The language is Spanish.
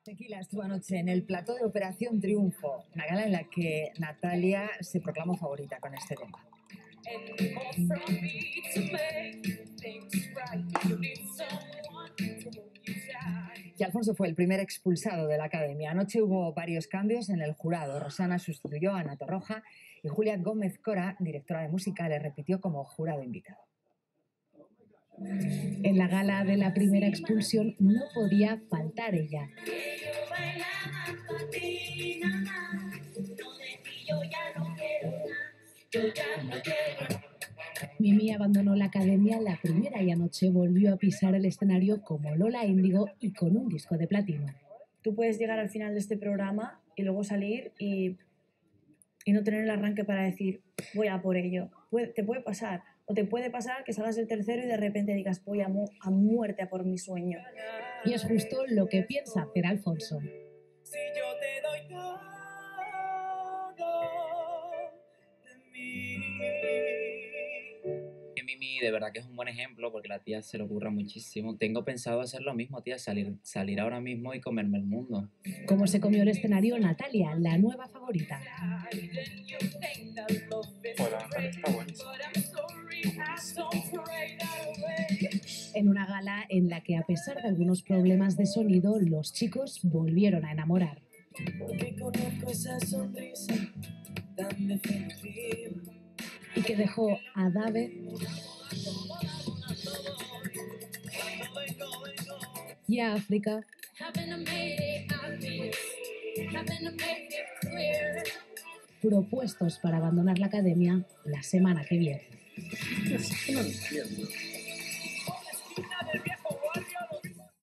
Tequila estuvo anoche en el plató de Operación Triunfo, una gala en la que Natalia se proclamó favorita con este tema. Y Alfonso fue el primer expulsado de la academia. Anoche hubo varios cambios en el jurado. Rosana sustituyó a Ana Torroja y Julia Gómez Cora, directora de música, le repitió como jurado invitado. En la gala de la primera expulsión no podía faltar ella. Mimi abandonó la academia la primera y anoche volvió a pisar el escenario como Lola Índigo y con un disco de platino. Tú puedes llegar al final de este programa y luego salir y no tener el arranque para decir voy a por ello. Te puede pasar. O te puede pasar que salgas del tercero y de repente digas voy a muerte a por mi sueño. Y es justo lo que piensa hacer Alfonso. Si yo te doy todo de mí. Mimi de verdad que es un buen ejemplo porque la tía se le ocurra muchísimo. Tengo pensado hacer lo mismo, tía, salir ahora mismo y comerme el mundo. Como se comió el escenario Natalia, la nueva favorita. Hola, está buenísimo. En una gala en la que, a pesar de algunos problemas de sonido, los chicos volvieron a enamorar. Y que dejó a Dave y a África propuestos para abandonar la academia la semana que viene. No entiendo.